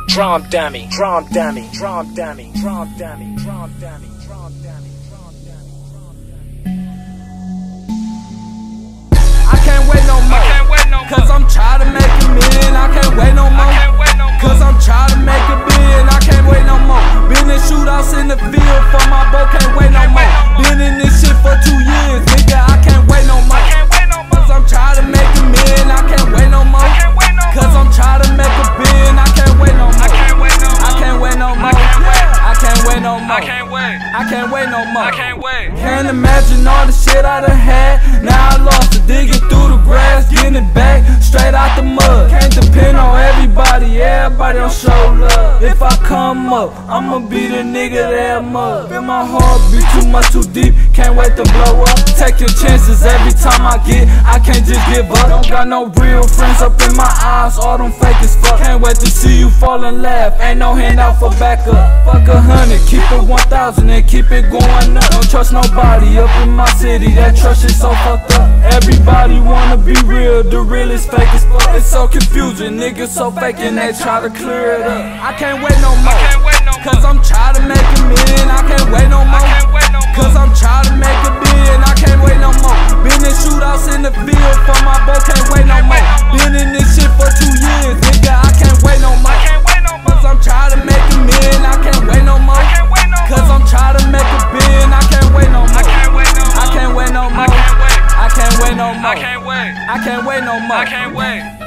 drum dummy, drum dummy, drum dummy, drum dummy, drum dummy, drum dummy, drum dummy. I can't wait no more, cause I'm trying to make a million. I can't wait no more, cause I'm trying to make a billion. I can't wait no more. Been in shootouts in the field for my boat, can't wait no more. Been in this shit for 2 years, nigga, I can't wait no more. Cause I'm trying to make a million, I can't wait no more. Cause I'm trying to make a billion, I can't wait no more. I can't wait no more. I can't wait no more. I can't wait no more. Can't imagine all the shit I done had. Now I lost it, digging through the grass, getting it back straight out the mud. Can't depend on everybody, everybody don't show love. If I come up, I'ma be the nigga that mud. Feel my heart beat too much, too deep, can't wait to blow up. Taking chances every time I can't just give up. Don't got no real friends up in my eyes, all them fake as fuck. Can't wait to see you fall and laugh, ain't no handout for backup. Fuck 100, keep it 1,000 and keep it going up. Don't trust nobody up in my city, that trust is so fucked up. Everybody wanna be real, the real is fake as fuck. It's so confusing, niggas so fake and they try to clear it up. I can't wait no more, cause I'm trying to make a million. I can't wait no more, cause I'm trying to make a billion. I can't wait no more. Been in shootouts in the field for my boat, can't wait no more. Been in this shit for 2 years, nigga, I can't wait no more. Cause I'm trying to make a million, I can't wait no more. Cause I'm trying to make a billion, I can't wait no more. I can't wait no more. I can't wait no more. I can't wait no more.